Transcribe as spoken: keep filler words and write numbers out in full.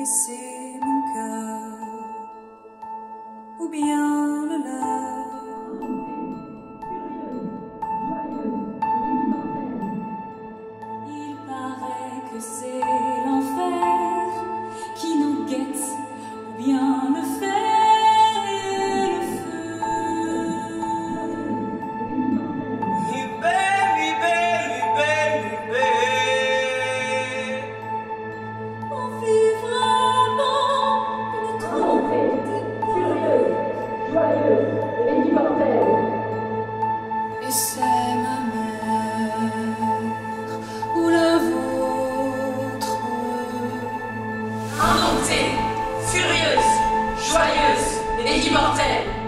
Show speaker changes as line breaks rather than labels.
et c'est mon cœur, ou bien le leur. Il paraît que c'est l'enfer qui nous guette, ou bien le fer et le feu.
Libé, libé, libé, libé.
On vit vraiment une trompe
Furieuse, joyeuse et immortelle.
et c'est ma mère ou la vôtre.
Indomptée, furieuse, joyeuse et immortelle.